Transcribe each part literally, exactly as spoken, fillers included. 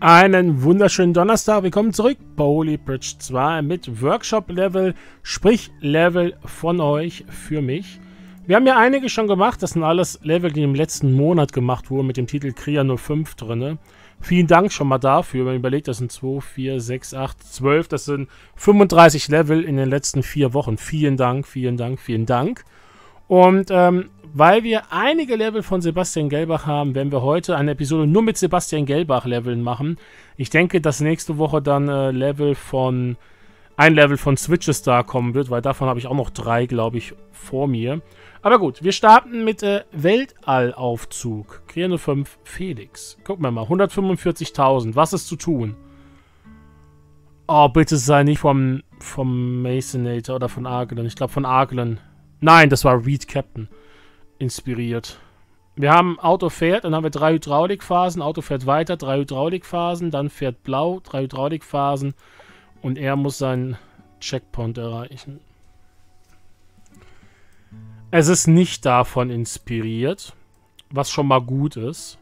Einen wunderschönen Donnerstag, willkommen zurück bei Holy Bridge zwei mit Workshop-Level, sprich Level von euch für mich. Wir haben ja einige schon gemacht, das sind alles Level, die im letzten Monat gemacht wurden, mit dem Titel Kria null fünf drin. Vielen Dank schon mal dafür, wenn man überlegt, das sind zwei, vier, sechs, acht, zwölf, das sind fünfunddreißig Level in den letzten vier Wochen. Vielen Dank, vielen Dank, vielen Dank. Und ähm, weil wir einige Level von Sebastian Gelbach haben, werden wir heute eine Episode nur mit Sebastian Gelbach Leveln machen. Ich denke, dass nächste Woche dann äh, Level von ein Level von Switchestar kommen wird, weil davon habe ich auch noch drei, glaube ich, vor mir. Aber gut, wir starten mit äh, Weltallaufzug. Kria null fünf Felix. Gucken wir mal, hundertfünfundvierzigtausend. Was ist zu tun? Oh, bitte sei nicht vom, vom Masonator oder von Arglen. Ich glaube von Arglen. Nein, das war Reed Captain. Inspiriert. Wir haben Auto fährt, dann haben wir drei Hydraulikphasen. Auto fährt weiter, drei Hydraulikphasen. Dann fährt blau, drei Hydraulikphasen. Und er muss seinen Checkpoint erreichen. Es ist nicht davon inspiriert. Was schon mal gut ist.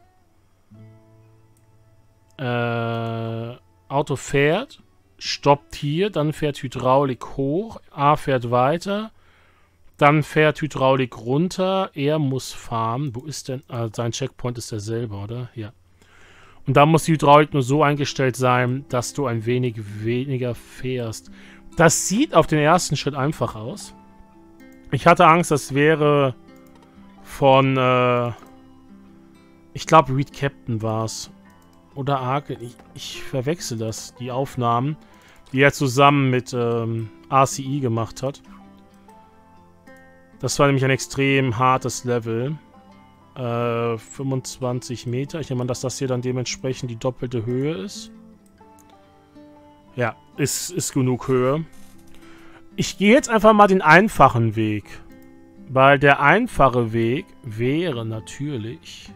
Äh, Auto fährt. Stoppt hier. Dann fährt Hydraulik hoch. A fährt weiter. Dann fährt Hydraulik runter. Er muss fahren. Wo ist denn? Ah, sein Checkpoint ist derselbe, oder? Ja. Und da muss die Hydraulik nur so eingestellt sein, dass du ein wenig weniger fährst. Das sieht auf den ersten Schritt einfach aus. Ich hatte Angst, das wäre von, äh, ich glaube, Reed Captain war es. Oder Arke. Ich, ich verwechsel das, die Aufnahmen, die er zusammen mit ähm, R C E gemacht hat. Das war nämlich ein extrem hartes Level. Äh, fünfundzwanzig Meter. Ich nehme an, dass das hier dann dementsprechend die doppelte Höhe ist. Ja, ist, ist genug Höhe. Ich gehe jetzt einfach mal den einfachen Weg. Weil der einfache Weg wäre natürlich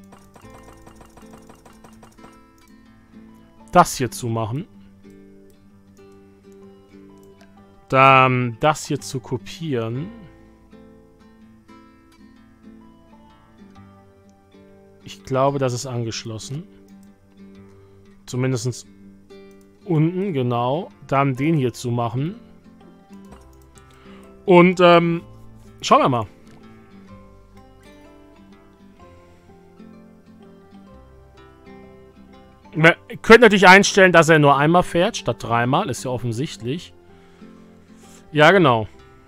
das hier zu machen. Dann das hier zu kopieren. Ich glaube, das ist angeschlossen. Zumindest unten, genau. Dann den hier zu machen. Und, ähm, schauen wir mal. Wir können natürlich einstellen, dass er nur einmal fährt, statt dreimal. Ist ja offensichtlich. Ja, genau.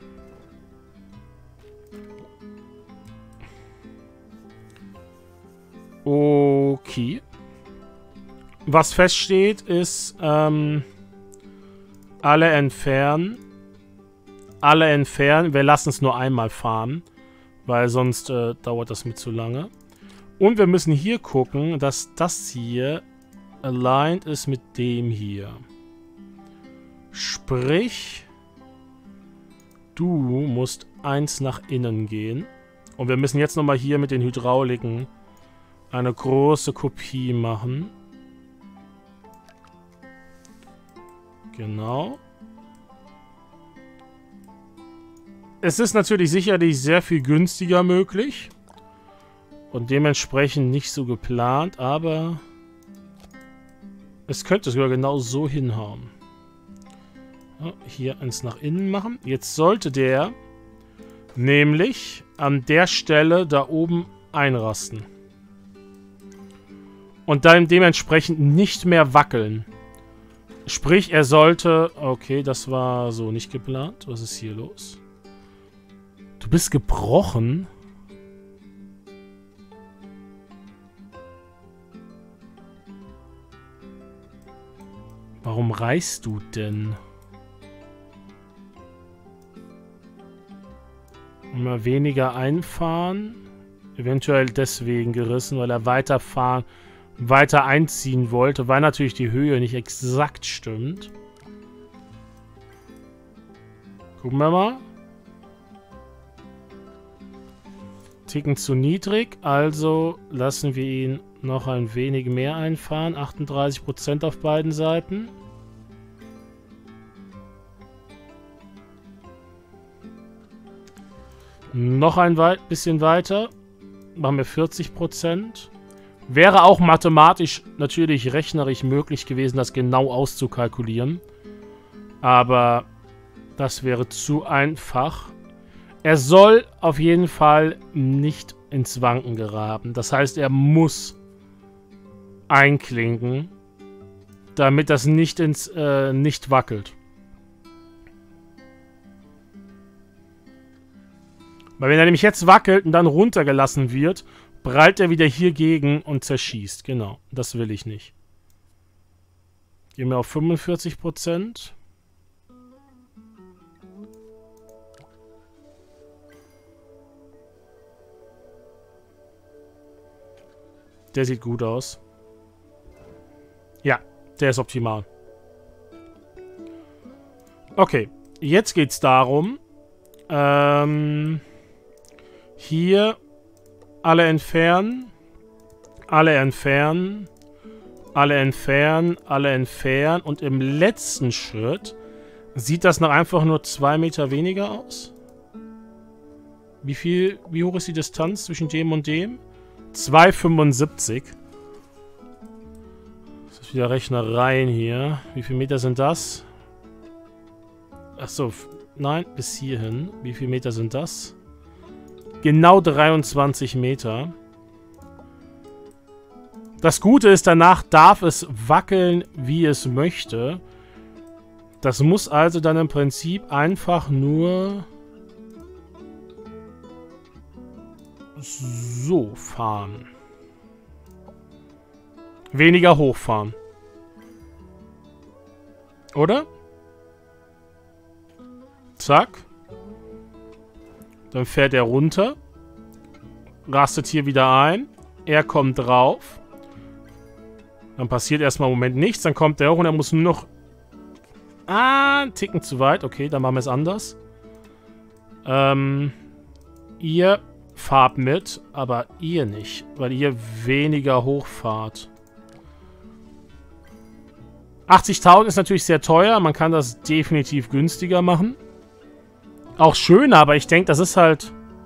Okay. Was feststeht, ist, ähm, alle entfernen. Alle entfernen. Wir lassen es nur einmal fahren, weil sonst äh, dauert das mit zu lange. Und wir müssen hier gucken, dass das hier aligned ist mit dem hier. Sprich, du musst eins nach innen gehen. Und wir müssen jetzt nochmal hier mit den Hydrauliken eine große Kopie machen. Genau. Es ist natürlich sicherlich sehr viel günstiger möglich. Und dementsprechend nicht so geplant, aber es könnte sogar genau so hinhauen. Ja, hier eins nach innen machen. Jetzt sollte der nämlich an der Stelle da oben einrasten. Und dann dementsprechend nicht mehr wackeln. Sprich, er sollte... Okay, das war so nicht geplant. Was ist hier los? Du bist gebrochen? Warum reißt du denn? Immer weniger einfahren. Eventuell deswegen gerissen, weil er weiterfahren... weiter einziehen wollte, weil natürlich die Höhe nicht exakt stimmt. Gucken wir mal. Ticken zu niedrig, also lassen wir ihn noch ein wenig mehr einfahren. achtunddreißig Prozent auf beiden Seiten. Noch ein wei- bisschen weiter. Machen wir vierzig Prozent. Wäre auch mathematisch natürlich rechnerisch möglich gewesen, das genau auszukalkulieren. Aber das wäre zu einfach. Er soll auf jeden Fall nicht ins Wanken geraten. Das heißt, er muss einklinken, damit das nicht ins äh, nicht wackelt. Weil wenn er nämlich jetzt wackelt und dann runtergelassen wird, prallt er wieder hier gegen und zerschießt. Genau, das will ich nicht. Gehen wir auf fünfundvierzig Prozent. Der sieht gut aus. Ja, der ist optimal. Okay, jetzt geht's darum, ähm, hier alle entfernen, alle entfernen, alle entfernen, alle entfernen und im letzten Schritt sieht das noch einfach nur zwei Meter weniger aus. Wie viel, wie hoch ist die Distanz zwischen dem und dem? zwei Komma fünfundsiebzig. Das ist wieder Rechnereien hier. Wie viele Meter sind das? Achso, nein, bis hierhin. Wie viele Meter sind das? Genau dreiundzwanzig Meter. Das Gute ist, danach darf es wackeln, wie es möchte. Das muss also dann im Prinzip einfach nur so fahren. Weniger hochfahren. Oder? Zack. Dann fährt er runter. Rastet hier wieder ein. Er kommt drauf. Dann passiert erstmal im Moment nichts. Dann kommt er hoch und er muss nur noch... Ah, einen Ticken zu weit. Okay, dann machen wir es anders. Ähm, ihr fahrt mit, aber ihr nicht, weil ihr weniger hochfahrt. achtzigtausend ist natürlich sehr teuer. Man kann das definitiv günstiger machen. Auch schöner, aber ich denke, das ist halt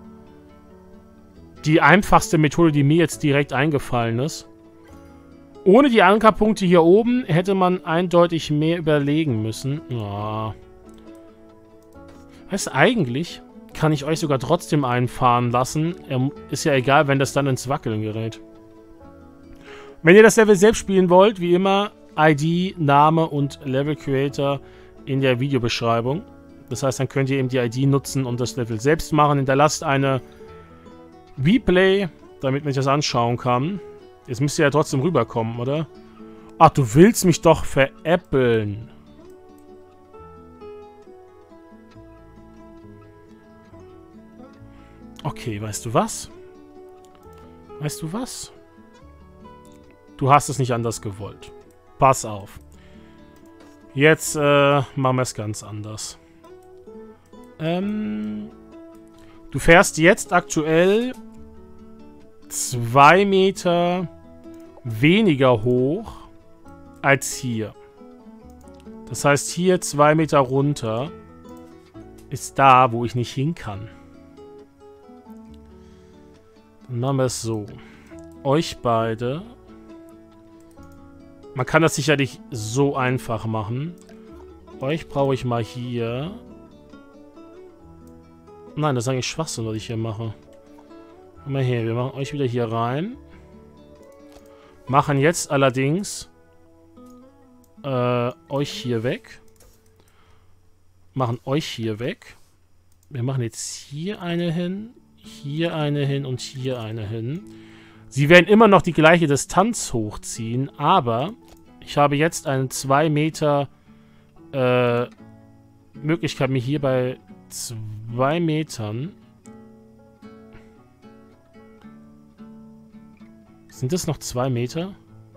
die einfachste Methode, die mir jetzt direkt eingefallen ist. Ohne die Ankerpunkte hier oben hätte man eindeutig mehr überlegen müssen. Ja. Weißt du, eigentlich kann ich euch sogar trotzdem einfahren lassen. Ist ja egal, wenn das dann ins Wackeln gerät. Wenn ihr das Level selbst spielen wollt, wie immer, I D, Name und Level Creator in der Videobeschreibung. Das heißt, dann könnt ihr eben die I D nutzen und das Level selbst machen. Hinterlasst eine Replay, damit man sich das anschauen kann. Jetzt müsst ihr ja trotzdem rüberkommen, oder? Ach, du willst mich doch veräppeln. Okay, weißt du was? Weißt du was? Du hast es nicht anders gewollt. Pass auf. Jetzt äh, machen wir es ganz anders. Ähm, du fährst jetzt aktuell zwei Meter weniger hoch als hier. Das heißt, hier zwei Meter runter ist da, wo ich nicht hin kann. Dann machen wir es so. Euch beide. Man kann das sicherlich so einfach machen. Euch brauche ich mal hier. Nein, das ist eigentlich Schwachsinn, was ich hier mache. Komm mal her, wir machen euch wieder hier rein. Machen jetzt allerdings äh, euch hier weg. Machen euch hier weg. Wir machen jetzt hier eine hin. Hier eine hin und hier eine hin. Sie werden immer noch die gleiche Distanz hochziehen, aber ich habe jetzt eine zwei Meter äh, Möglichkeit, mir hier bei zwei Metern... Sind das noch zwei Meter?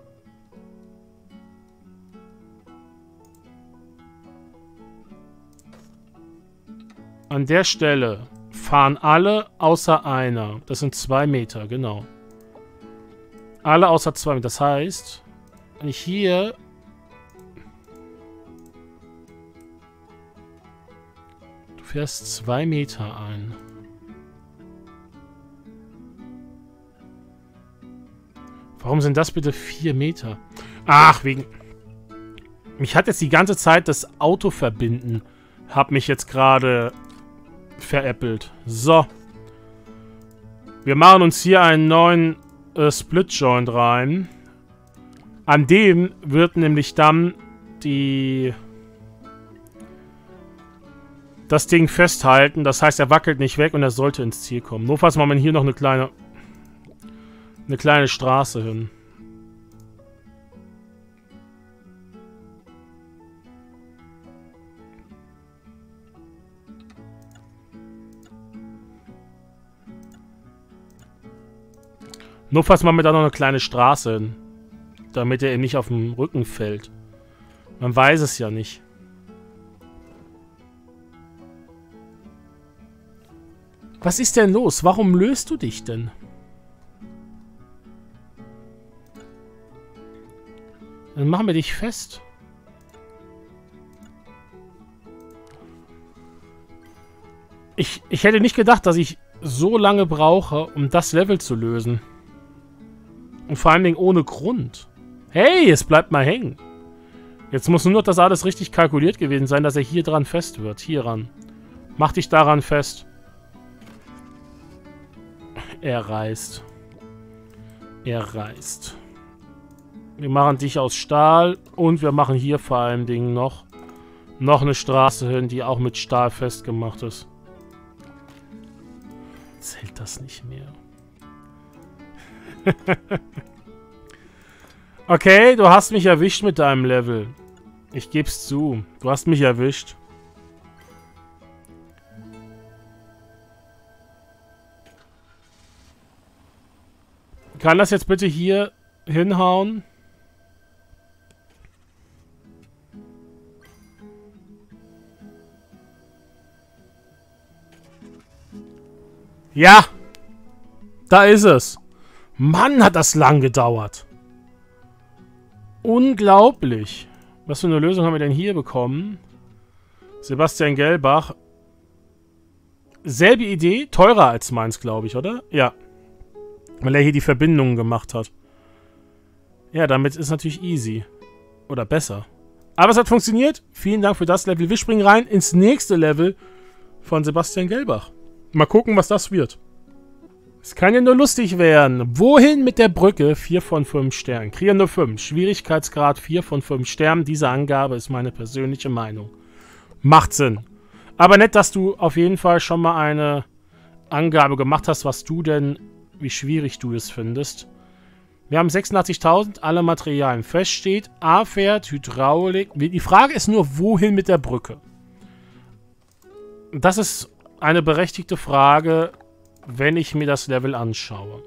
An der Stelle fahren alle außer einer. Das sind zwei Meter, genau. Alle außer zwei Meter. Das heißt, wenn ich hier... Du fährst zwei Meter ein. Warum sind das bitte vier Meter? Ach, wegen... Mich hat jetzt die ganze Zeit das Auto verbinden. Hab mich jetzt gerade veräppelt. So. Wir machen uns hier einen neuen äh, Split-Joint rein. An dem wird nämlich dann die... das Ding festhalten. Das heißt, er wackelt nicht weg und er sollte ins Ziel kommen. Notfalls machen wir hier noch eine kleine... eine kleine Straße hin. Notfalls machen wir da noch eine kleine Straße hin. Damit er eben nicht auf dem Rücken fällt. Man weiß es ja nicht. Was ist denn los? Warum löst du dich denn? Dann machen wir dich fest. Ich, ich hätte nicht gedacht, dass ich so lange brauche, um das Level zu lösen. Und vor allen Dingen ohne Grund. Hey, es bleibt mal hängen. Jetzt muss nur noch das alles richtig kalkuliert gewesen sein, dass er hier dran fest wird. Hier ran. Mach dich daran fest. Er reißt. Er reißt. Wir machen dich aus Stahl und wir machen hier vor allen Dingen noch, noch eine Straße hin, die auch mit Stahl festgemacht ist. Zählt das nicht mehr? Okay, du hast mich erwischt mit deinem Level. Ich geb's zu. Du hast mich erwischt. Kann das jetzt bitte hier hinhauen? Ja! Da ist es. Mann, hat das lang gedauert. Unglaublich. Was für eine Lösung haben wir denn hier bekommen? Sebastian Gellbach. Selbe Idee, teurer als meins, glaube ich, oder? Ja. Weil er hier die Verbindungen gemacht hat. Ja, damit ist natürlich easy. Oder besser. Aber es hat funktioniert. Vielen Dank für das Level. Wir springen rein ins nächste Level von Sebastian Gellbach. Mal gucken, was das wird. Es kann ja nur lustig werden. Wohin mit der Brücke? vier von fünf Sternen. Kriege nur fünf. Schwierigkeitsgrad vier von fünf Sternen. Diese Angabe ist meine persönliche Meinung. Macht Sinn. Aber nett, dass du auf jeden Fall schon mal eine Angabe gemacht hast, was du denn, wie schwierig du es findest. Wir haben sechsundachtzigtausend, alle Materialien. Fest steht, A-Pferd, Hydraulik. Die Frage ist nur, wohin mit der Brücke? Das ist eine berechtigte Frage, wenn ich mir das Level anschaue.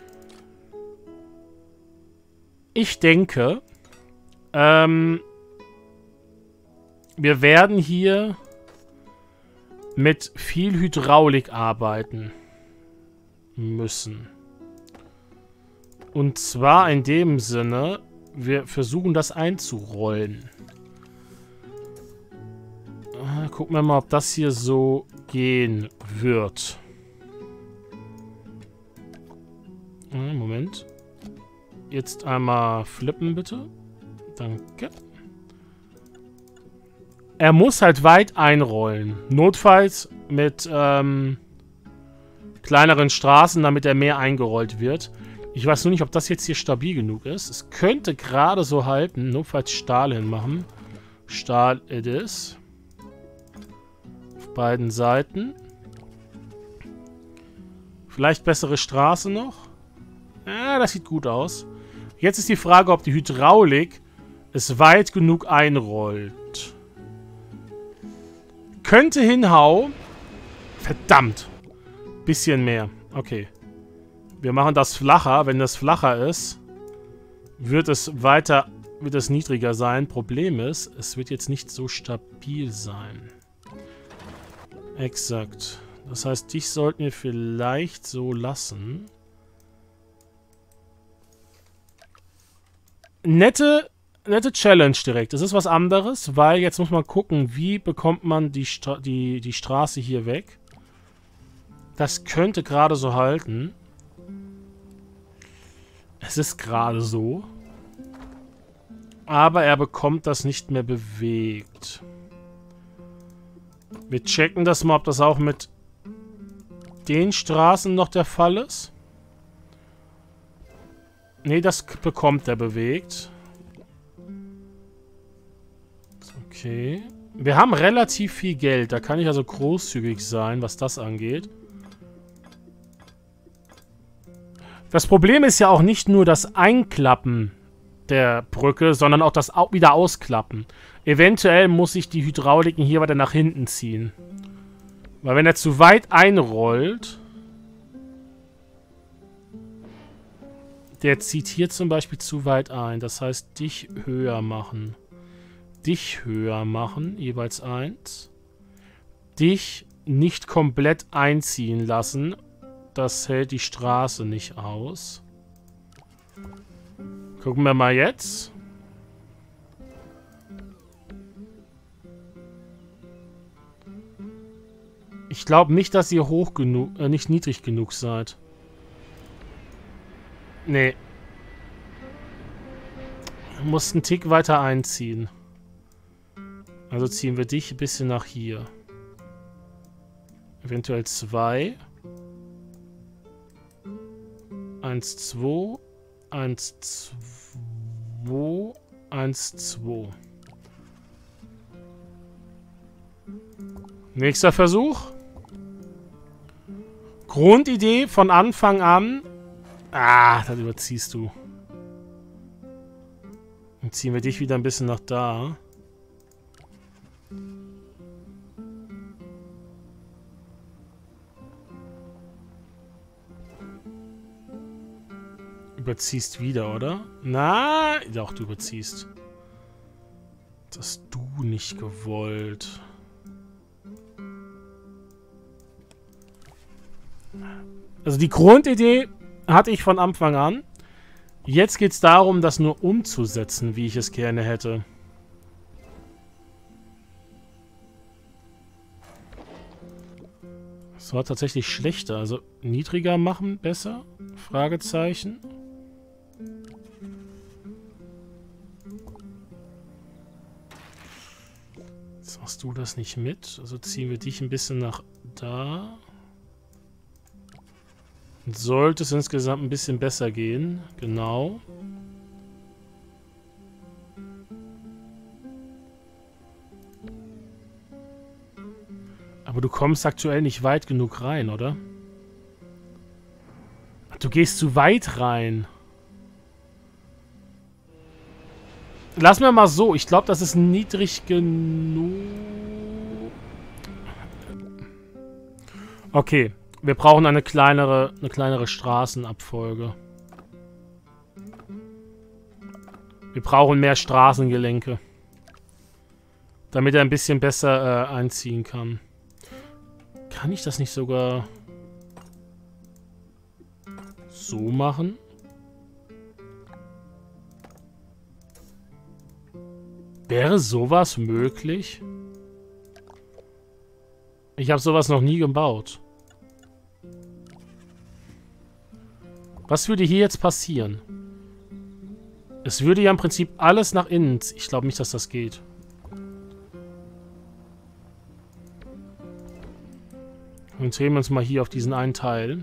Ich denke, ähm, wir werden hier mit viel Hydraulik arbeiten müssen. Und zwar in dem Sinne, wir versuchen das einzurollen. Gucken wir mal, ob das hier so gehen wird. Moment. Jetzt einmal flippen, bitte. Danke. Er muss halt weit einrollen. Notfalls mit ähm, kleineren Straßen, damit er mehr eingerollt wird. Ich weiß nur nicht, ob das jetzt hier stabil genug ist. Es könnte gerade so halten. Notfalls Stahl hinmachen. Stahl it is. Auf beiden Seiten. Vielleicht bessere Straße noch. Ja, das sieht gut aus. Jetzt ist die Frage, ob die Hydraulik es weit genug einrollt. Könnte hinhauen. Verdammt. Bisschen mehr. Okay. Wir machen das flacher. Wenn das flacher ist, wird es weiter, wird es niedriger sein. Problem ist, es wird jetzt nicht so stabil sein. Exakt. Das heißt, dich sollten wir vielleicht so lassen. Nette, nette Challenge direkt. Das ist was anderes, weil jetzt muss man gucken, wie bekommt man die, Stra die, die Straße hier weg. Das könnte gerade so halten. Es ist gerade so. Aber er bekommt das nicht mehr bewegt. Wir checken das mal, ob das auch mit den Straßen noch der Fall ist. Ne, das bekommt er bewegt. Okay. Wir haben relativ viel Geld. Da kann ich also großzügig sein, was das angeht. Das Problem ist ja auch nicht nur das Einklappen der Brücke, sondern auch das wieder Ausklappen. Eventuell muss ich die Hydrauliken hier weiter nach hinten ziehen. Weil wenn er zu weit einrollt... Der zieht hier zum Beispiel zu weit ein. Das heißt, dich höher machen. Dich höher machen, jeweils eins. Dich nicht komplett einziehen lassen. Das hält die Straße nicht aus. Gucken wir mal jetzt. Ich glaube nicht, dass ihr hoch genug, äh, nicht niedrig genug seid. Nee. Du musst einen Tick weiter einziehen. Also ziehen wir dich ein bisschen nach hier. Eventuell zwei. Eins, zwei. Eins, zwei. Eins, zwei. Nächster Versuch. Grundidee von Anfang an. Ah, das überziehst du. Dann ziehen wir dich wieder ein bisschen nach da. Überziehst wieder, oder? Na, doch, du überziehst. Das hast du nicht gewollt. Also die Grundidee hatte ich von Anfang an. Jetzt geht es darum, das nur umzusetzen, wie ich es gerne hätte. Das war tatsächlich schlechter. Also niedriger machen, besser? Fragezeichen. Jetzt machst du das nicht mit. Also ziehen wir dich ein bisschen nach da. Sollte es insgesamt ein bisschen besser gehen. Genau. Aber du kommst aktuell nicht weit genug rein, oder? Du gehst zu weit rein. Lass mir mal so. Ich glaube, das ist niedrig genug. Okay. Wir brauchen eine kleinere, eine kleinere Straßenabfolge. Wir brauchen mehr Straßengelenke. Damit er ein bisschen besser äh, einziehen kann. Kann ich das nicht sogar so machen? Wäre sowas möglich? Ich habe sowas noch nie gebaut. Was würde hier jetzt passieren? Es würde ja im Prinzip alles nach innen. Ich glaube nicht, dass das geht. Konzentrieren wir uns mal hier auf diesen einen Teil.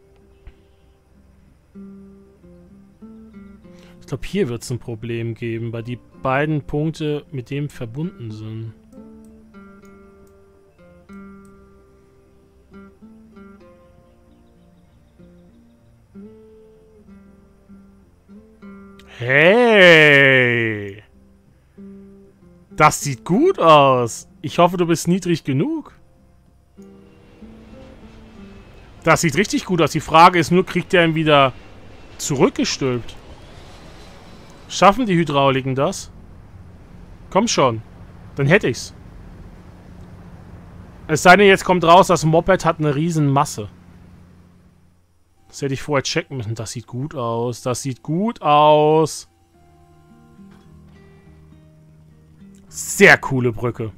Ich glaube, hier wird es ein Problem geben, weil die beiden Punkte mit dem verbunden sind. Hey! Das sieht gut aus. Ich hoffe, du bist niedrig genug. Das sieht richtig gut aus. Die Frage ist nur, kriegt er ihn wieder zurückgestülpt? Schaffen die Hydrauliken das? Komm schon. Dann hätte ich's. Es sei denn, jetzt kommt raus, das Moped hat eine riesen Masse. Das hätte ich vorher checken müssen. Das sieht gut aus. Das sieht gut aus. Sehr coole Brücke.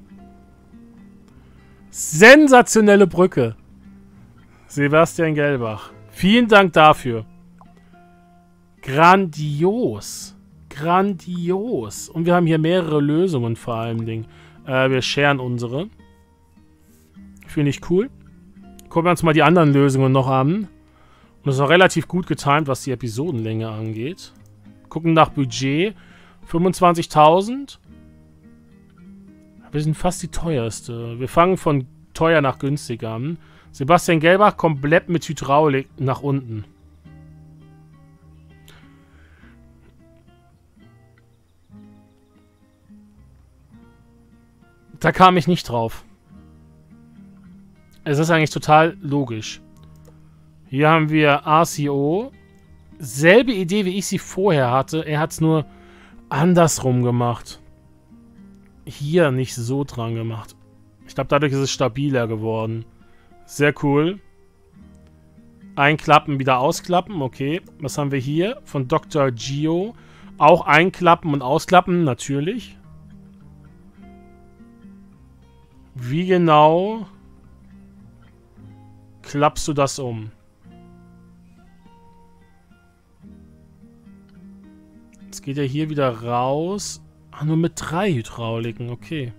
Sensationelle Brücke. Sebastian Gelbach. Vielen Dank dafür. Grandios. Grandios. Und wir haben hier mehrere Lösungen vor allem. Ding. Äh, wir scheren unsere. Finde ich cool. Gucken wir uns mal die anderen Lösungen noch an. Und das ist auch relativ gut getimt, was die Episodenlänge angeht. Gucken nach Budget. fünfundzwanzigtausend. Wir sind fast die teuerste. Wir fangen von teuer nach günstig an. Sebastian Gelbach komplett mit Hydraulik nach unten. Da kam ich nicht drauf. Es ist eigentlich total logisch. Hier haben wir R C O. Selbe Idee, wie ich sie vorher hatte. Er hat es nur andersrum gemacht. Hier nicht so dran gemacht. Ich glaube, dadurch ist es stabiler geworden. Sehr cool. Einklappen, wieder ausklappen. Okay. Was haben wir hier? Von Doktor Gio. Auch einklappen und ausklappen, natürlich. Wie genau klappst du das um? Jetzt geht er hier wieder raus. Ah, nur mit drei Hydrauliken, okay.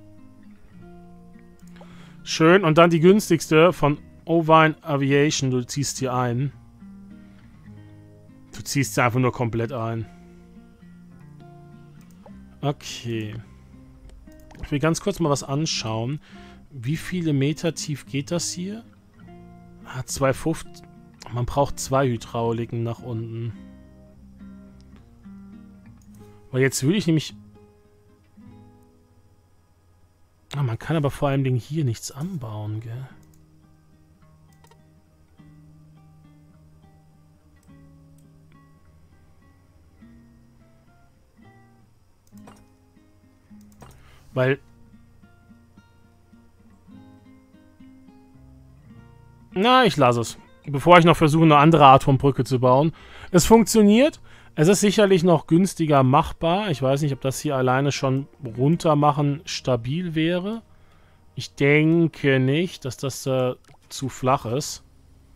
Schön. Und dann die günstigste von Ovine Aviation. Du ziehst hier ein. Du ziehst sie einfach nur komplett ein. Okay. Ich will ganz kurz mal was anschauen. Wie viele Meter tief geht das hier? Ah, zweihundertfünfzig. Man braucht zwei Hydrauliken nach unten. Weil jetzt würde ich nämlich... Ah, man kann aber vor allem hier nichts anbauen, gell? Weil... Na, ich lasse es. Bevor ich noch versuche, eine andere Art von Brücke zu bauen. Es funktioniert. Es ist sicherlich noch günstiger machbar. Ich weiß nicht, ob das hier alleine schon runter machen stabil wäre. Ich denke nicht, dass das äh, zu flach ist.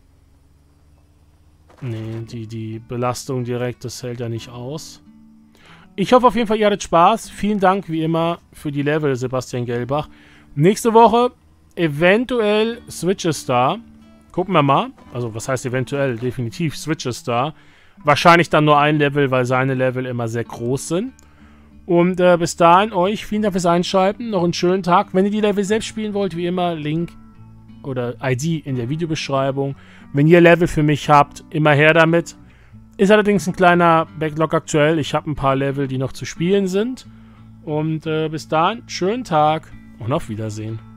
Nee, die, die Belastung direkt, das hält ja nicht aus. Ich hoffe auf jeden Fall, ihr hattet Spaß. Vielen Dank, wie immer, für die Level, Sebastian Gelbach. Nächste Woche eventuell Switches da. Gucken wir mal. Also, was heißt eventuell? Definitiv Switches da. Wahrscheinlich dann nur ein Level, weil seine Level immer sehr groß sind. Und äh, bis dahin euch vielen Dank fürs Einschalten. Noch einen schönen Tag. Wenn ihr die Level selbst spielen wollt, wie immer, Link oder I D in der Videobeschreibung. Wenn ihr Level für mich habt, immer her damit. Ist allerdings ein kleiner Backlog aktuell. Ich habe ein paar Level, die noch zu spielen sind. Und äh, bis dahin, schönen Tag und auf Wiedersehen.